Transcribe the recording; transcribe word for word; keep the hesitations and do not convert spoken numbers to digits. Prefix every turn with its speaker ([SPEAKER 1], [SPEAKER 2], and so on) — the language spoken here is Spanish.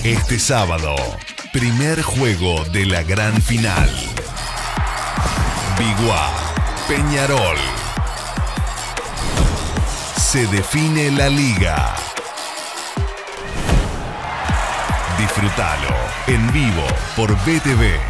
[SPEAKER 1] Este sábado, primer juego de la gran final. Biguá, Peñarol. Se define la liga. Disfrútalo en vivo por B T V.